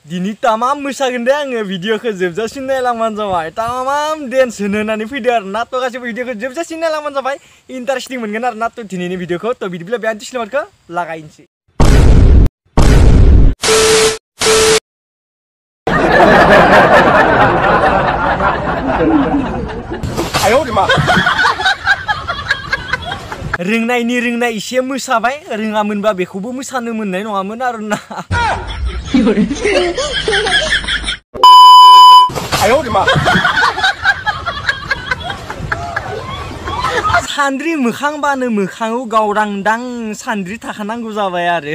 Dini tamam mosaगोन दे आङो भिडियोखौ जोबजासिम नायलांबानो जाबाय tamam dance होनानै फैदो आरोना थ' गासैबो भिडियोखौ जोबजासिम नायलांबानो जाबाय इन्टारेस्टिं मोनगोन आरोना थ' दिनैनि भिडियोखौ थ' बिदिब्ला बे आन्टिसिलमारखौ लागायनोसै रोंनाय एसे मोसाबाय रोङामोनबा बेखौबो मोसानो मोननाय नङामोन आरोना सान्द्रि मोखांबानो मोखाङाव गावदांदां सान्द्रि थाखानांगौ जाबाय आरो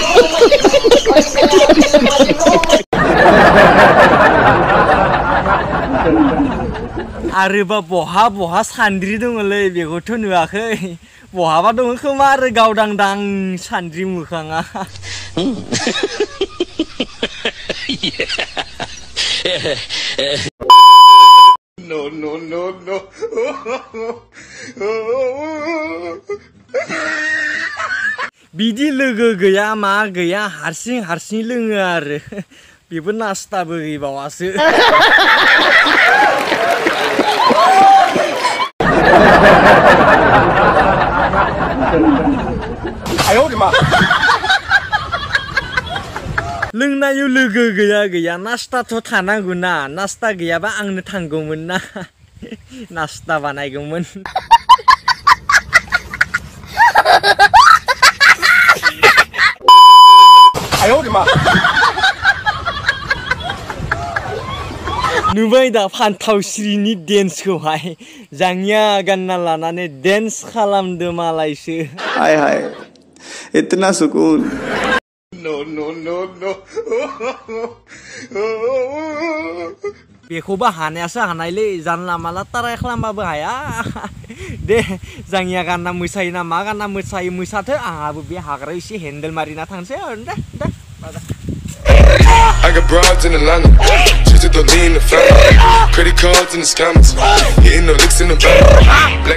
आरोबा बहा सान्द्रि दङलै बेखौथ' नुवाखै बहाबा दङ खोमा आरो गावदांदां सान्द्रि मोखाङा No. बिदि लोगो गैया मा गैया हारसिं लोङो आरो बेबो नास्ताबो गैबावासो लोंनायाव लोगो गैया नास्ताथ' थानांगौ ना नास्ता गैयाबा आंनो थांगौमोन ना नास्ता बानायगौमोन नुबाय दा फान्थावस्रिनि डेन्सखौहाय जांगिया गानना लानानै डेन्स खालामदो मालायसो हाय इतना सुकून No. बेखौबो हानायासो हानायलै जानला माला टाराय खालामबाबो हाया दे जांगिया गानना मोसायो ना मा गानना मोसायो मोसाथो आंहाबो बे हाग्रायाव एसे हेन्डेल मारिना थांसै दे I got broads in Atlanta, just to lean the family. Credit cards in the scammers, hitting the licks in the van.